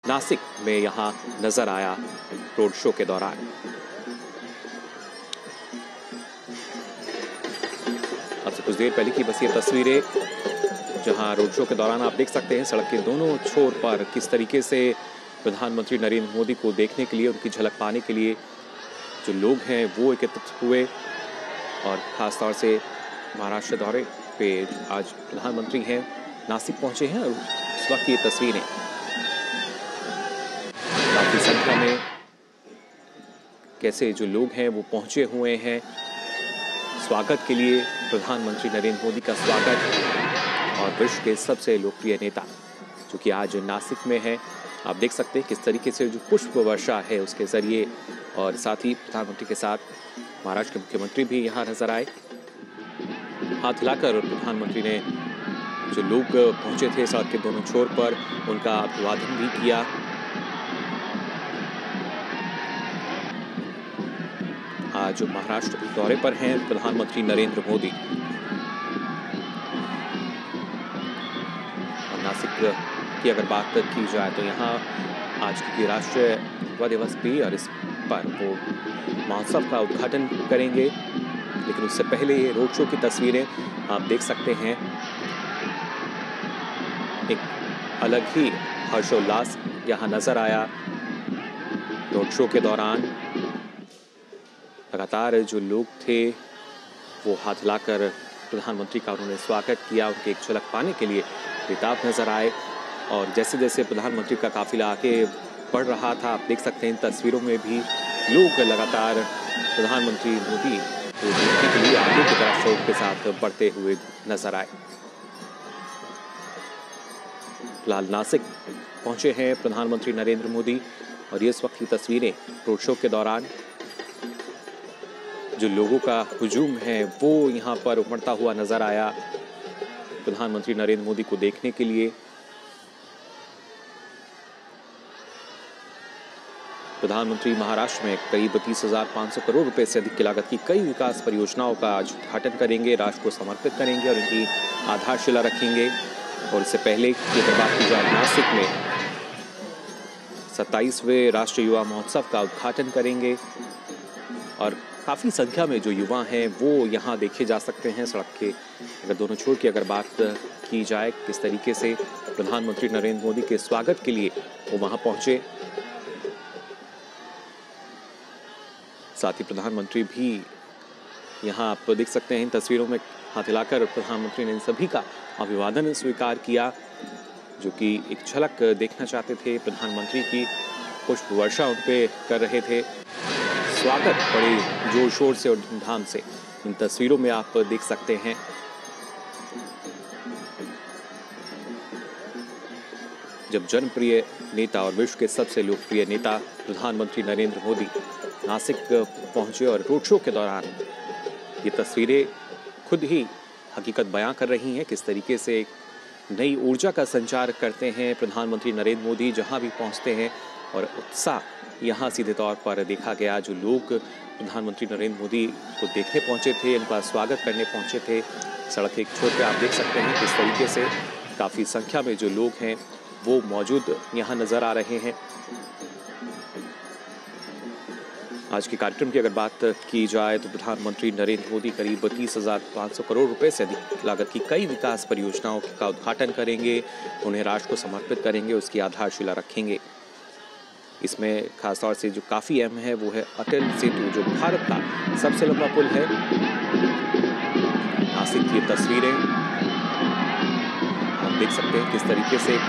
नासिक में यहाँ नजर आया रोड शो के दौरान। अब से कुछ देर पहले की बस ये तस्वीरें, जहां रोड शो के दौरान आप देख सकते हैं सड़क के दोनों छोर पर किस तरीके से प्रधानमंत्री नरेंद्र मोदी को देखने के लिए, उनकी झलक पाने के लिए जो लोग हैं वो एकत्रित हुए। और खासतौर से महाराष्ट्र दौरे पे आज प्रधानमंत्री हैं, नासिक पहुंचे हैं और उस वक्त ये तस्वीरें काफी संख्या में कैसे जो लोग हैं वो पहुंचे हुए हैं स्वागत के लिए। प्रधानमंत्री नरेंद्र मोदी का स्वागत और विश्व के सबसे लोकप्रिय नेता जो कि आज नासिक में है, आप देख सकते हैं किस तरीके से जो पुष्प वर्षा है उसके जरिए। और साथ ही प्रधानमंत्री के साथ महाराष्ट्र के मुख्यमंत्री भी यहाँ नजर आए। हाथ हिलाकर प्रधानमंत्री ने जो लोग पहुंचे थे सड़क के दोनों छोर पर उनका अभिवादन भी किया। आज महाराष्ट्र दौरे पर हैं प्रधानमंत्री नरेंद्र मोदी। और नासिक की अगर बात की जाए तो यहाँ आज की राष्ट्रीय युवा दिवस भी और इस पर वो महोत्सव का उद्घाटन करेंगे। लेकिन उससे पहले ये रोड शो की तस्वीरें आप देख सकते हैं। एक अलग ही हर्षोल्लास यहाँ नजर आया रोड शो के दौरान। लगातार जो लोग थे वो हाथ हिलाकर प्रधानमंत्री का उन्होंने स्वागत किया, उनके एक झलक पाने के लिए बेताब नजर आए। और जैसे जैसे प्रधानमंत्री का काफिला आगे बढ़ रहा था, आप देख सकते हैं इन तस्वीरों में भी लोग लगातार प्रधानमंत्री मोदी को देखने के लिए आगे की तरफ शौक के साथ बढ़ते हुए नजर आए। फिलहाल नासिक पहुंचे हैं प्रधानमंत्री नरेंद्र मोदी और ये इस वक्त की तस्वीरें रोड शो के दौरान जो लोगों का हुजूम है वो यहाँ पर उमड़ता हुआ नजर आया प्रधानमंत्री नरेंद्र मोदी को देखने के लिए। प्रधानमंत्री महाराष्ट्र में करीब 30,500 करोड़ रुपए से अधिक की लागत की कई विकास परियोजनाओं का आज उद्घाटन करेंगे, राष्ट्र को समर्पित करेंगे और उनकी आधारशिला रखेंगे। और इससे पहले की अगर बात की जाए नासिक में 27वें राष्ट्रीय युवा महोत्सव का उद्घाटन करेंगे। और काफ़ी संख्या में जो युवा हैं वो यहाँ देखे जा सकते हैं सड़क के अगर दोनों छोर की अगर बात की जाए किस तरीके से प्रधानमंत्री नरेंद्र मोदी के स्वागत के लिए वो वहाँ पहुँचे। साथ ही प्रधानमंत्री भी यहाँ आप देख सकते हैं इन तस्वीरों में हाथ हिलाकर प्रधानमंत्री ने इन सभी का अभिवादन स्वीकार किया जो कि एक झलक देखना चाहते थे प्रधानमंत्री की। पुष्प वर्षा उन पे कर रहे थे, स्वागत बड़े जोर शोर से और धूमधाम से इन तस्वीरों में आप देख सकते हैं। जब जनप्रिय नेता और विश्व के सबसे लोकप्रिय नेता प्रधानमंत्री नरेंद्र मोदी नासिक पहुंचे और रोड शो के दौरान ये तस्वीरें खुद ही हकीकत बयां कर रही हैं किस तरीके से एक नई ऊर्जा का संचार करते हैं प्रधानमंत्री नरेंद्र मोदी जहां भी पहुंचते हैं। और उत्साह यहाँ सीधे तौर पर देखा गया, जो लोग प्रधानमंत्री नरेंद्र मोदी को देखने पहुंचे थे, इनका स्वागत करने पहुंचे थे। सड़क के एक छोर पे आप देख सकते हैं किस तरीके से काफ़ी संख्या में जो लोग हैं वो मौजूद यहाँ नज़र आ रहे हैं। आज के कार्यक्रम की अगर बात की जाए तो प्रधानमंत्री नरेंद्र मोदी करीब 30,500 करोड़ रुपए से अधिक लागत की कई विकास परियोजनाओं का उद्घाटन करेंगे, उन्हें राष्ट्र को समर्पित करेंगे, उसकी आधारशिला रखेंगे। इसमें खासतौर से जो काफ़ी अहम है वो है अटल सेतु, जो भारत का सबसे लंबा पुल है। नासिक की तस्वीरें आप देख सकते हैं किस तरीके से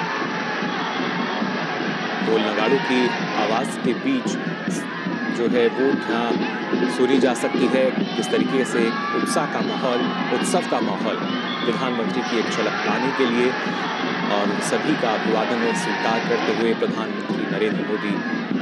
ढोल नगाड़ों की आवाज़ के बीच जो है वो यहाँ सुनी जा सकती है। किस तरीके से उत्साह का माहौल, उत्सव का माहौल प्रधानमंत्री की एक झलक पाने के लिए और सभी का अभिवादन स्वीकार करते हुए प्रधानमंत्री नरेंद्र मोदी।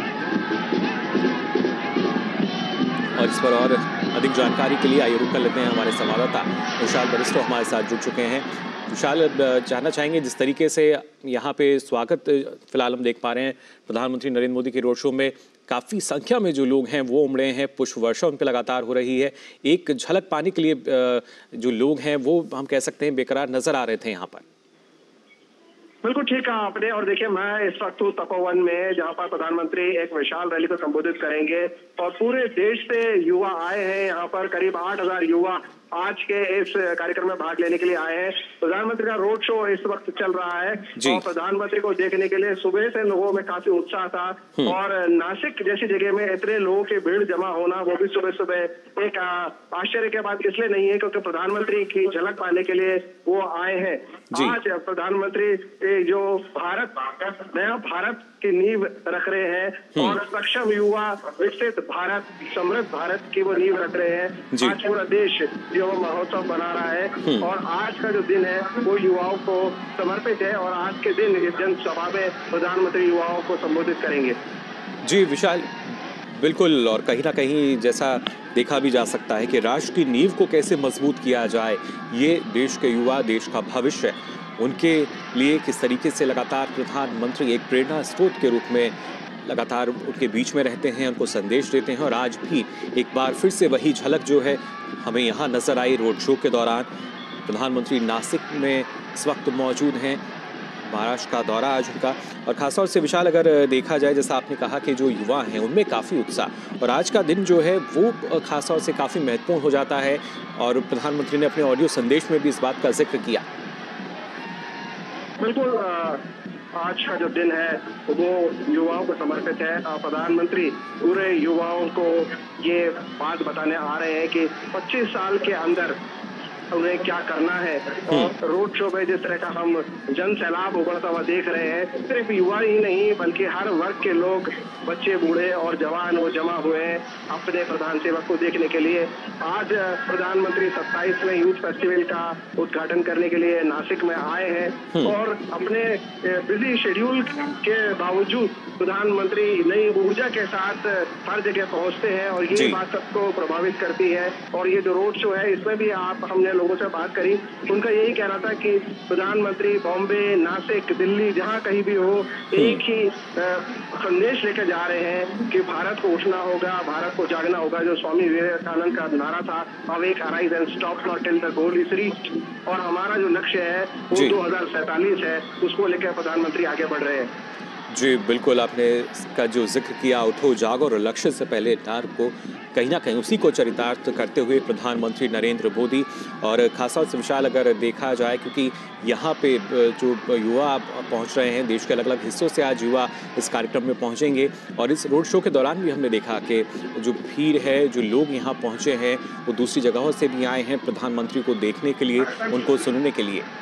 और इस पर और अधिक जानकारी के लिए आइए रुक कर लेते हैं हमारे संवाददाता विशाल बरिस्टो हमारे साथ जुड़ चुके हैं। विशाल, जानना चाहेंगे जिस तरीके से यहाँ पे स्वागत फिलहाल हम देख पा रहे हैं प्रधानमंत्री नरेंद्र मोदी के रोड शो में काफ़ी संख्या में जो लोग हैं वो उमड़े हैं, पुष्प वर्षा उन पर लगातार हो रही है। एक झलक पाने के लिए जो लोग हैं वो हम कह सकते हैं बेकरार नजर आ रहे थे यहाँ पर। बिल्कुल ठीक कहा आपने। और देखिए, मैं इस वक्त हूँ तपोवन में, जहाँ पर प्रधानमंत्री एक विशाल रैली को संबोधित करेंगे और पूरे देश से युवा आए हैं। यहाँ पर करीब 8,000 युवा आज के इस कार्यक्रम में भाग लेने के लिए आए हैं। प्रधानमंत्री का रोड शो इस वक्त चल रहा है और प्रधानमंत्री को देखने के लिए सुबह से लोगों में काफी उत्साह था। और नासिक जैसी जगह में इतने लोगों की भीड़ जमा होना, वो भी सुबह सुबह, एक आश्चर्य की बात इसलिए नहीं है क्योंकि प्रधानमंत्री की झलक पाने के लिए वो आए हैं। आज प्रधानमंत्री जो नया भारत की नींव रख रहे हैं और सक्षम युवा, विकसित भारत, समृद्ध भारत की वो नींव रख रहे हैं। आज पूरा देश जो महोत्सव बना रहा है और आज का जो दिन है वो युवाओं को समर्पित है और आज के दिन इस जनसभा में प्रधानमंत्री युवाओं को संबोधित करेंगे। जी विशाल, बिल्कुल। और कहीं ना कहीं जैसा देखा भी जा सकता है कि राष्ट्र की नींव को कैसे मजबूत किया जाए, ये देश के युवा, देश का भविष्य, उनके लिए किस तरीके से लगातार प्रधानमंत्री एक प्रेरणा स्रोत के रूप में लगातार उनके बीच में रहते हैं, उनको संदेश देते हैं। और आज भी एक बार फिर से वही झलक जो है हमें यहाँ नजर आई रोड शो के दौरान। प्रधानमंत्री नासिक में इस वक्त मौजूद हैं, महाराष्ट्र का दौरा आज उनका। और खासतौर से विशाल, अगर देखा जाए, जैसा आपने कहा कि जो युवा हैं उनमें काफ़ी उत्साह, और आज का दिन जो है वो खासतौर से काफ़ी महत्वपूर्ण हो जाता है। और प्रधानमंत्री ने अपने ऑडियो संदेश में भी इस बात का जिक्र किया। बिल्कुल, आज का जो दिन है वो युवाओं को समर्पित है। प्रधानमंत्री पूरे युवाओं को ये बात बताने आ रहे हैं कि 25 साल के अंदर उन्हें क्या करना है। और रोड शो में जिस तरह का हम जन सैलाब उभरता हुआ देख रहे हैं, सिर्फ युवा ही नहीं बल्कि हर वर्ग के लोग, बच्चे, बूढ़े और जवान, वो जमा हुए हैं अपने प्रधान सेवक को देखने के लिए। आज प्रधानमंत्री 27वें यूथ फेस्टिवल का उद्घाटन करने के लिए नासिक में आए हैं और अपने बिजी शेड्यूल के बावजूद प्रधानमंत्री नई ऊर्जा के साथ हर जगह पहुंचते हैं और ये बात सबको प्रभावित करती है। और ये जो रोड शो है, इसमें भी हमने लोगों से बात करी, उनका यही कहना था कि प्रधानमंत्री बॉम्बे, नासिक, दिल्ली, जहां कहीं भी हो, एक ही संदेश लेकर जा रहे हैं कि भारत को उठना होगा, भारत को जागना होगा। जो स्वामी विवेकानंद का नारा था, awake, arise and stop not till the goal is reached, और हमारा जो लक्ष्य है वो 2047 है, उसको लेकर प्रधानमंत्री आगे बढ़ रहे हैं। जी बिल्कुल, आपने इसका जो जिक्र किया, उठो जागो और लक्ष्य से पहले नार को कहीं ना कहीं उसी को चरितार्थ करते हुए प्रधानमंत्री नरेंद्र मोदी। और खासतौर से विशाल, अगर देखा जाए, क्योंकि यहाँ पे जो युवा पहुँच रहे हैं, देश के अलग अलग हिस्सों से आज युवा इस कार्यक्रम में पहुँचेंगे। और इस रोड शो के दौरान भी हमने देखा कि जो भीड़ है, जो लोग यहाँ पहुँचे हैं, वो दूसरी जगहों से भी आए हैं प्रधानमंत्री को देखने के लिए, उनको सुनने के लिए।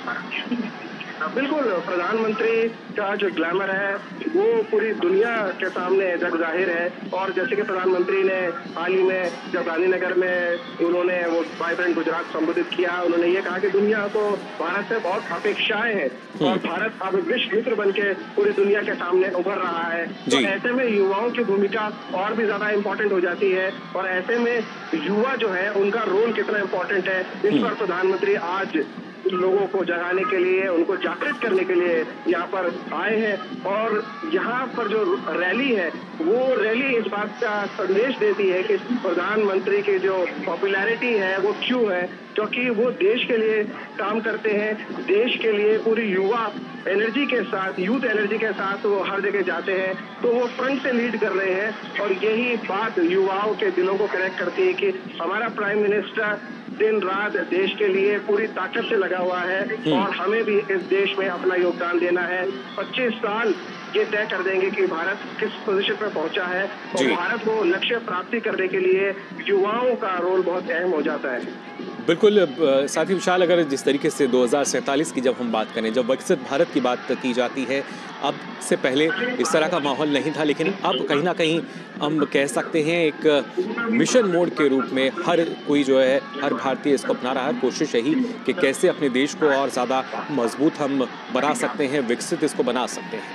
बिल्कुल, प्रधानमंत्री का जो ग्लैमर है वो पूरी दुनिया के सामने जग जाहिर है। और जैसे कि प्रधानमंत्री ने हाल ही में जब गांधीनगर में उन्होंने वो वाइब्रेंट गुजरात संबोधित किया, उन्होंने ये कहा कि दुनिया को भारत से बहुत अपेक्षाएं हैं और भारत अब विश्व मित्र बन के पूरी दुनिया के सामने उभर रहा है। तो ऐसे में युवाओं की भूमिका और भी ज्यादा इम्पोर्टेंट हो जाती है। और ऐसे में युवा जो है, उनका रोल कितना इम्पोर्टेंट है, इस पर प्रधानमंत्री आज लोगों को जगाने के लिए, उनको जागृत करने के लिए यहाँ पर आए हैं। और यहाँ पर जो रैली है, वो रैली इस बात का संदेश देती है कि प्रधानमंत्री की जो पॉपुलैरिटी है वो क्यों है, क्योंकि वो देश के लिए काम करते हैं, देश के लिए पूरी युवा एनर्जी के साथ, यूथ एनर्जी के साथ वो हर जगह जाते हैं। तो वो फ्रंट से लीड कर रहे हैं और यही बात युवाओं के दिलों को कनेक्ट करती है कि हमारा प्राइम मिनिस्टर दिन रात देश के लिए पूरी ताकत से लगा हुआ है और हमें भी इस देश में अपना योगदान देना है। 25 साल ये तय कर देंगे कि भारत किस पोजीशन पर पहुंचा है और भारत को लक्ष्य प्राप्ति करने के लिए युवाओं का रोल बहुत अहम हो जाता है। बिल्कुल। साथ ही विशाल, अगर जिस तरीके से 2047 की जब हम बात करें, जब विकसित भारत की बात की जाती है, अब से पहले इस तरह का माहौल नहीं था, लेकिन अब कहीं ना कहीं हम कह सकते हैं एक मिशन मोड के रूप में हर कोई जो है, हर भारतीय इसको अपना रहा है। कोशिश यही कि कैसे अपने देश को और ज़्यादा मजबूत हम बना सकते हैं, विकसित इसको बना सकते हैं।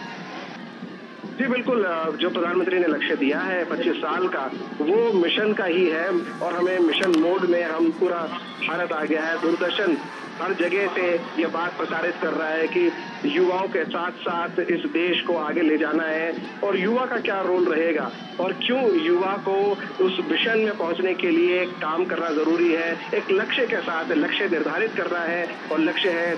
जी बिल्कुल, जो प्रधानमंत्री ने लक्ष्य दिया है 25 साल का, वो मिशन का ही है और हमें मिशन मोड में हम पूरा भारत आ गया है। दूरदर्शन हर जगह से ये बात प्रसारित कर रहा है कि युवाओं के साथ साथ इस देश को आगे ले जाना है और युवा का क्या रोल रहेगा और क्यों युवा को उस विजन में पहुंचने के लिए काम करना जरूरी है। एक लक्ष्य के साथ लक्ष्य निर्धारित करना है और लक्ष्य है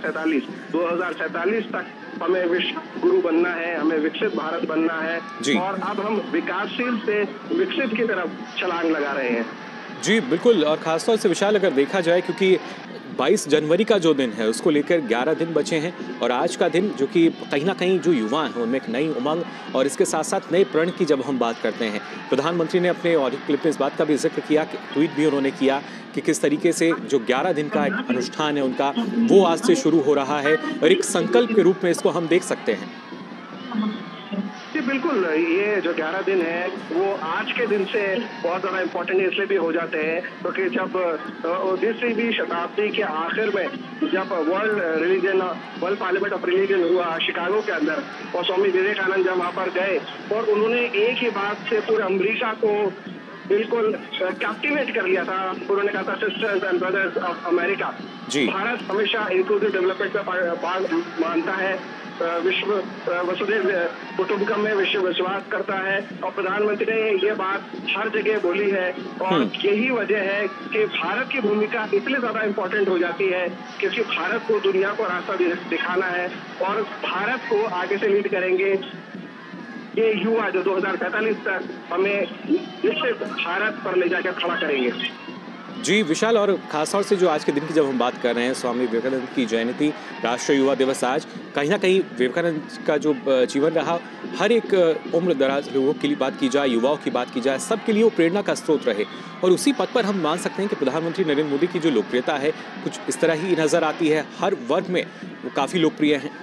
2047 तक हमें विश्व गुरु बनना है, हमें विकसित भारत बनना है और अब हम विकासशील से विकसित की तरफ छलांग लगा रहे हैं। जी बिल्कुल, और खासतौर से विशाल अगर देखा जाए, क्योंकि 22 जनवरी का जो दिन है उसको लेकर 11 दिन बचे हैं और आज का दिन जो कि कहीं ना कहीं जो युवा हैं उनमें एक नई उमंग और इसके साथ साथ नए प्रण की जब हम बात करते हैं, प्रधानमंत्री ने अपने ऑडियो क्लिप में इस बात का भी जिक्र किया, कि ट्वीट भी उन्होंने किया कि किस तरीके से जो 11 दिन का एक अनुष्ठान है उनका वो आज से शुरू हो रहा है और एक संकल्प के रूप में इसको हम देख सकते हैं। जी बिल्कुल, ये जो 11 दिन है वो आज के दिन से बहुत ज़्यादा इम्पोर्टेंट इसलिए भी हो जाते हैं क्योंकि जब 19वीं शताब्दी के आखिर में जब वर्ल्ड पार्लियामेंट ऑफ रिलीजन हुआ शिकागो के अंदर और स्वामी विवेकानंद जब वहाँ पर गए और उन्होंने एक ही बात से पूरे अमेरिका को बिल्कुल कैप्टिवेट कर लिया था। उन्होंने कहा था sisters and brothers of America. Bharat हमेशा इंक्लूसिव डेवलपमेंट में भाग मानता है, विश्व वसुधैव कुटुंबकम में विश्व विश्वास करता है और प्रधानमंत्री ने ये बात हर जगह बोली है और यही वजह है कि भारत की भूमिका इसलिए ज्यादा इम्पोर्टेंट हो जाती है क्योंकि भारत को दुनिया को रास्ता दिखाना है और भारत को आगे से लीड करेंगे ये युवा जो 2045 तक हमें विकसित भारत पर ले जाकर खड़ा करेंगे। जी विशाल, और खासतौर से जो आज के दिन की जब हम बात कर रहे हैं, स्वामी विवेकानंद की जयंती, राष्ट्रीय युवा दिवस आज, कहीं ना कहीं विवेकानंद का जो जीवन रहा हर एक उम्र दराज लोगों के लिए बात की जाए, युवाओं की बात की जाए, सबके लिए वो प्रेरणा का स्रोत रहे और उसी पद पर हम मान सकते हैं कि प्रधानमंत्री नरेंद्र मोदी की जो लोकप्रियता है कुछ इस तरह ही नजर आती है, हर वर्ग में वो काफ़ी लोकप्रिय हैं।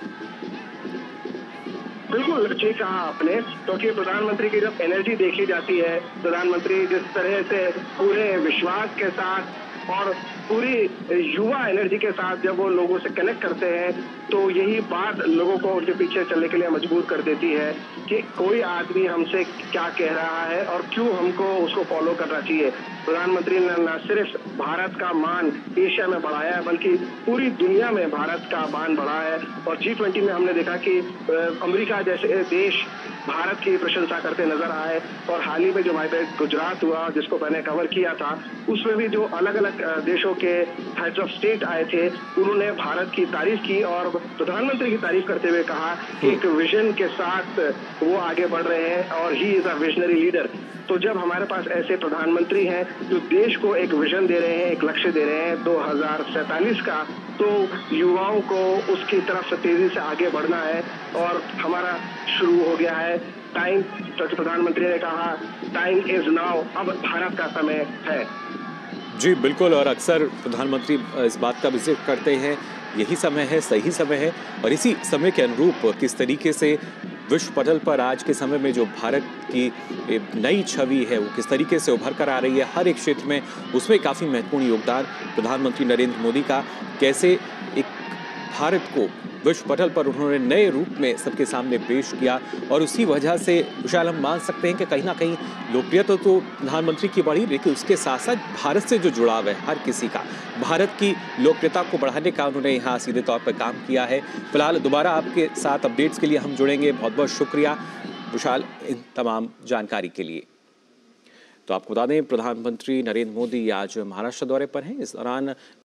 बिल्कुल ठीक कहा आपने, क्योंकि प्रधानमंत्री की जब एनर्जी देखी जाती है, प्रधानमंत्री जिस तरह से पूरे विश्वास के साथ और पूरी युवा एनर्जी के साथ जब वो लोगों से कनेक्ट करते हैं तो यही बात लोगों को उनके पीछे चलने के लिए मजबूर कर देती है कि कोई आदमी हमसे क्या कह रहा है और क्यों हमको उसको फॉलो करना चाहिए। प्रधानमंत्री ने न सिर्फ भारत का मान एशिया में बढ़ाया है बल्कि पूरी दुनिया में भारत का मान बढ़ा है और G20 में हमने देखा कि अमेरिका जैसे देश भारत की प्रशंसा करते नजर आए और हाल ही में जो वाइब्रेंट गुजरात हुआ जिसको मैंने कवर किया था उसमें भी जो अलग अलग देशों के हेड्स ऑफ स्टेट आए थे उन्होंने भारत की तारीफ की और प्रधानमंत्री की तारीफ करते हुए कहा कि एक विजन के साथ वो आगे बढ़ रहे हैं और he is a visionary leader. तो जब हमारे पास ऐसे प्रधानमंत्री हैं जो देश को एक विजन दे रहे हैं, एक लक्ष्य दे रहे हैं 2047 का, तो युवाओं को उसकी तरफ से तेजी से आगे बढ़ना है और हमारा शुरू हो गया है टाइम। तो प्रधानमंत्री ने कहा टाइम इज नाउ, अब भारत का समय है। जी बिल्कुल, और अक्सर प्रधानमंत्री इस बात का भी जिक्र करते हैं, यही समय है, सही समय है और इसी समय के अनुरूप किस तरीके से विश्व पटल पर आज के समय में जो भारत की नई छवि है वो किस तरीके से उभर कर आ रही है हर एक क्षेत्र में, उसमें काफ़ी महत्वपूर्ण योगदान प्रधानमंत्री नरेंद्र मोदी का, कैसे एक भारत को विश्व पटल पर उन्होंने नए रूप में सबके सामने पेश किया और उसी वजह से विशाल हम मान सकते हैं कि कहीं ना कहीं लोकप्रियता तो प्रधानमंत्री की बढ़ी, लेकिन उसके साथ साथ भारत से जो जुड़ाव है हर किसी का, भारत की लोकप्रियता को बढ़ाने का उन्होंने यहाँ सीधे तौर पर काम किया है। फिलहाल दोबारा आपके साथ अपडेट्स के लिए हम जुड़ेंगे। बहुत बहुत शुक्रिया विशाल इन तमाम जानकारी के लिए। तो आपको बता दें प्रधानमंत्री नरेंद्र मोदी आज महाराष्ट्र दौरे पर हैं। इस दौरान